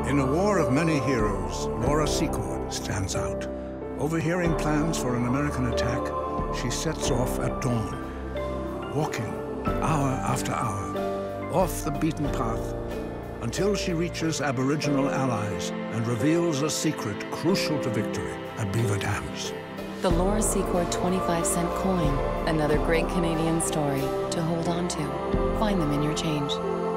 In a war of many heroes, Laura Secord stands out. Overhearing plans for an American attack, she sets off at dawn, walking hour after hour, off the beaten path, until she reaches Aboriginal allies and reveals a secret crucial to victory at Beaver Dams. The Laura Secord 25-cent coin, another great Canadian story to hold on to. Find them in your change.